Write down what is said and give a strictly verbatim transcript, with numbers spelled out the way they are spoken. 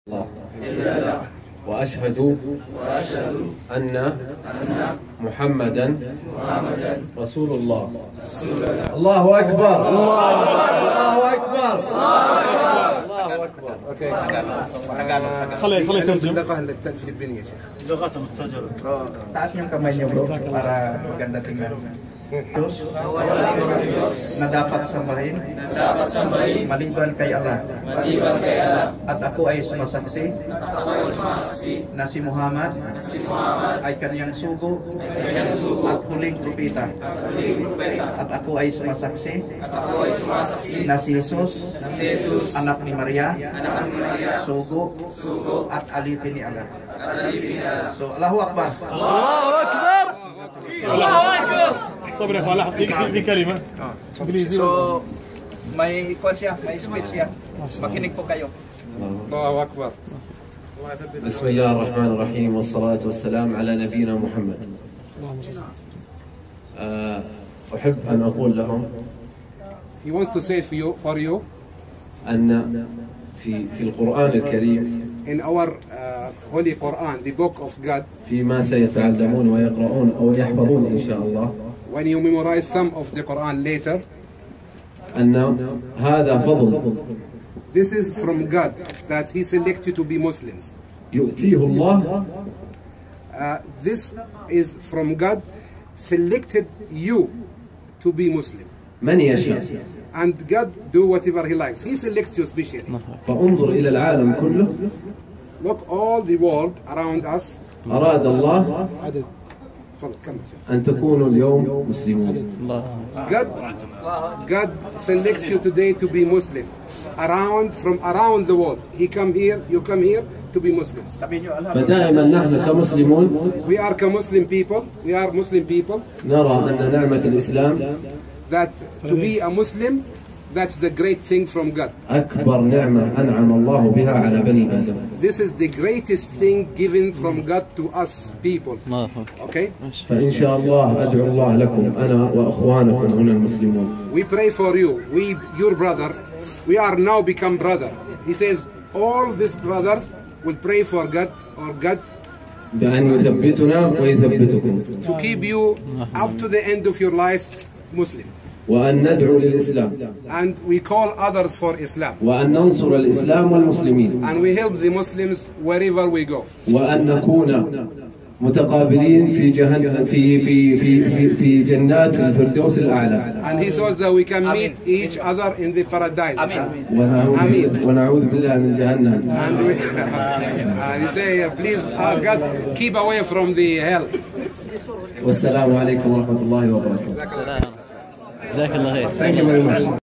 الله وأشهد أن محمدا رسول الله. الله أكبر الله أكبر الله أكبر. خلي خلي ترجم. اللغة الفلبينية يا شيخ. لغة مستجرة. Taas yung kamay niyo bro para maganda tingnan. Diyos na dapat sambahin, dapat sambahin maliban kay Allah. maliban kay Allah. At ako ay sumasaksi At ako ay sumasaksi na si Muhammad si Muhammad ay kaniyang sugo ay kanyang sugo at huling propeta. at huling propeta. At ako ay sumasaksi At ako ay sumasaksi na si Jesus, na si Jesus, anak ni Maria, anak ni Maria, sugo sugo at alipin ni Allah. at alipin ni Allah. So, Allahu Akbar. صبر يا فلاح في في كلمة إنجليزي. So, may kwan siya, may speech siya. Makinig po kayo. الله أكبر. بسم الله الرحمن الرحيم والصلاة والسلام على نبينا محمد. آه، أحب أن أقول لهم He wants to say for you, for you أن في في القرآن الكريم in our uh, Holy Quran, the book of God, فيما سيتعلمون ويقرؤون أو يحفظون إن شاء الله when you memorize some of the Quran later, أن هذا فضل this is from God that He selects you to be Muslims. يؤتيه الله Uh, this is from God selected you to be Muslim. من يشاء. And God do whatever He likes. He selects you specially. فانظر إلى العالم كله. Look all the world around us. أراد الله أن تكونوا اليوم مسلمون. God, God selects you today to be Muslim. Around, from around the world. He come here, you come here to be Muslims. فدائما نحن كمسلمون We are Muslim people. We are Muslim people. نرى أن نعمة الإسلام That to be a Muslim, that's the great thing from God. أكبر نعمة أنعم الله بها على بني آدم. This is the greatest thing given from God to us people. Okay? فإن شاء الله أدعو الله لكم أنا وأخوانكم هنا المسلمون. We pray for you. We, your brother, we are now become brother. He says all these brothers will pray for God or God بأن يثبتنا ويثبتكم. to keep you up to the end of your life Muslim. وأن ندعو للإسلام. And we call others for Islam. وأن ننصر الإسلام والمسلمين. And we help the Muslims wherever we go. وأن نكون متقابلين في جهنم في في في في في جنات الفردوس الأعلى. And he says that we can meet each other in the paradise. ونعوذ ونعوذ بالله من جهنم. And we, and he say, please, uh, God, keep away from the hell. والسلام عليكم ورحمة الله وبركاته. جزاك الله خير. Thank you very much.